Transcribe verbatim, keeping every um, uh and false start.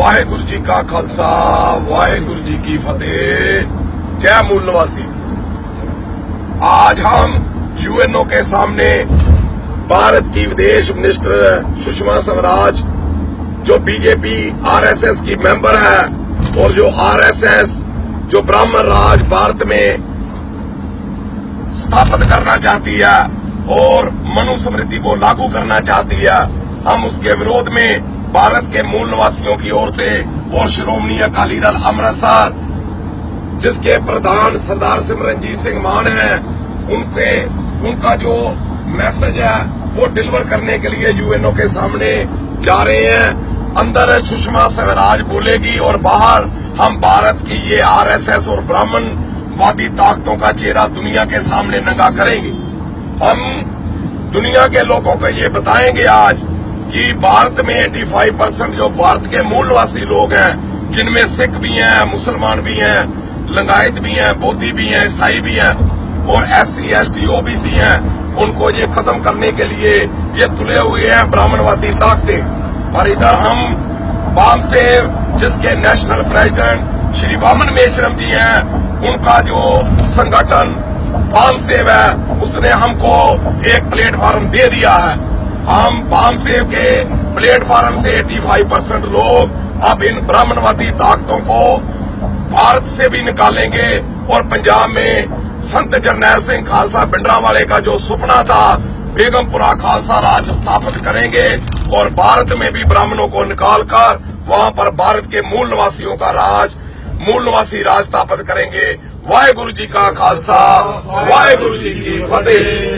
वाहेगुरु जी का खालसा, वाहेगुरु जी की फतेह। जय मूल निवासी। आज हम यूएनओ के सामने भारत की विदेश मिनिस्टर सुषमा स्वराज, जो बीजेपी आरएसएस की मेंबर है और जो आरएसएस जो ब्राह्मण राज भारत में स्थापित करना चाहती है और मनुस्मृति को लागू करना चाहती है, हम उसके विरोध में भारत के मूल निवासियों की ओर से और श्रोमणी अकाली दल अमृतसर, जिसके प्रधान सरदार सिमरनजीत सिंह मान हैं, उनसे उनका जो मैसेज है वो डिलीवर करने के लिए यूएनओ के सामने जा रहे हैं। अंदर सुषमा स्वराज बोलेगी और बाहर हम भारत की ये आरएसएस और ब्राह्मणवादी ताकतों का चेहरा दुनिया के सामने नंगा करेंगे। हम दुनिया के लोगों को ये बताएंगे आज कि भारत में पचासी परसेंट जो भारत के मूल निवासी लोग हैं, जिनमें सिख भी हैं, मुसलमान भी हैं, लिंगायत भी हैं, बौद्धी भी हैं, ईसाई भी हैं और एससी एसटी ओबीसी हैं, उनको ये खत्म करने के लिए ये तुले हुए हैं ब्राह्मणवादी ताकतें। और इधर हम वामसेव, जिसके नेशनल प्रेसिडेंट श्री वामन मेश्रम जी हैं, उनका जो संगठन वामसेव है, उसने हमको एक प्लेटफॉर्म दे दिया है। हम वामसेव के प्लेटफॉर्म से पचासी परसेंट लोग अब इन ब्राह्मणवादी ताकतों को भारत से भी निकालेंगे और पंजाब में संत जरनैल सिंह खालसा भिंडरांवाले का जो सपना था, बेगमपुरा खालसा राज स्थापित करेंगे और भारत में भी ब्राह्मणों को निकालकर वहां पर भारत के मूल निवासियों का राज, मूल निवासी राज स्थापित करेंगे। वाहेगुरु जी का खालसा, वाहेगुरु जी की फतेह।